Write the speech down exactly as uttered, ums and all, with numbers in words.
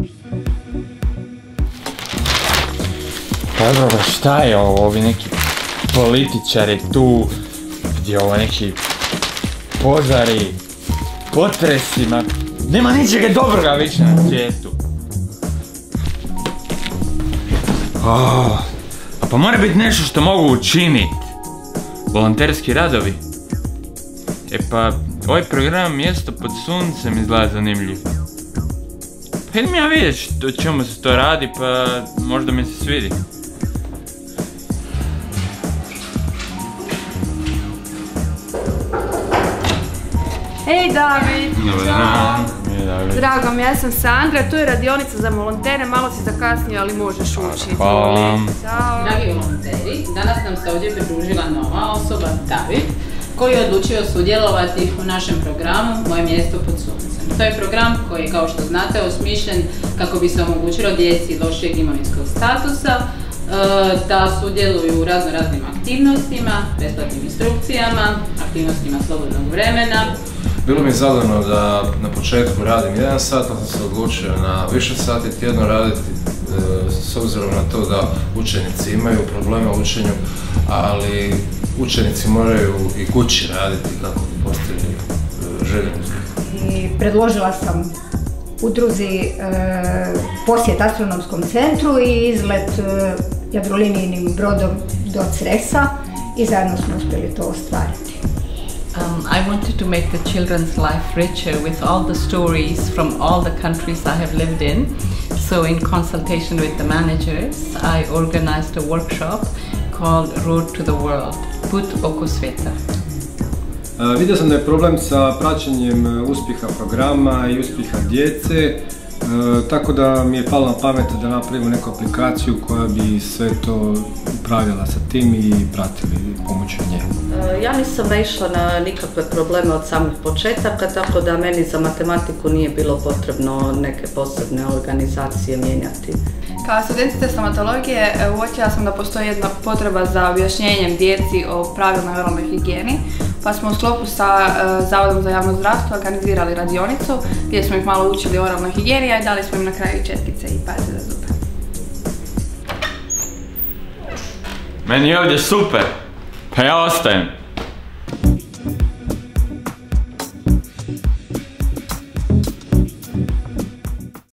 Dobro, šta je ovo, ovi neki političari tu, gdje ovo neki požari, potresi, ma nema ničega dobroga više na svijetu. Oh, a pa mora biti nešto što mogu učiniti. Volonterski radovi. E pa, ovaj program Mjesto pod suncem izgleda zanimljiv. Pa idem ja vidjeti o čemu se to radi, pa možda mi se svidi. Hej David! Dobar dan! Drago mi, ja sam Sandra, tu je radionica za volontere, malo si zakasnio, ali možeš ući. Hvala vam. Ćao! Dragi volonteri, danas nam se ovdje pridružila nova osoba, David, koji je odlučio sudjelovati u našem programu Moje mjesto pod suncem. To je program koji je, kao što znate, osmišljen kako bi se omogućilo djeci lošijeg imovinskog statusa da sudjeluju u razno raznim aktivnostima, besplatnim instrukcijama, aktivnostima slobodnog vremena. Bilo mi je zadano da na početku radim jedan sat, ali sam se odlučio na više sati tjedno raditi s obzirom na to da učenici imaju problema u učenju, ali učenici moraju i kući raditi kako bi postigli željeni uspjeh. I predložila sam udruzi e, posjet astronomskom centru i izlet e, Jadrolinijnim brodom do Cresa i zajedno smo uspjeli to ostvariti. Um, I wanted to make the children's life richer with all the stories from all the countries I have lived in. So in consultation with the managers, I organized a workshop called Road to the World, Put oko svijeta. Uh, vidio sam da je problem sa praćenjem uspjeha programa i uspjeha djece, uh, tako da mi je palo na pamet da napravimo neku aplikaciju koja bi sve to upravljala sa tim i pratili pomoću nje. Uh, ja nisam naišla na nikakve probleme od samih početaka, tako da meni za matematiku nije bilo potrebno neke posebne organizacije mijenjati. Kao studentica stomatologije uočila sam da postoji jedna potreba za objašnjenjem djeci o pravilnoj oralnoj higijeni, pa smo u sklopu sa uh, Zavodom za javno zdravstvo organizirali radionicu gdje smo ih malo učili o oralnoj higijeni i dali smo im na kraju četkice i paste za zube. Meni je ovdje super, pa ja ostajem.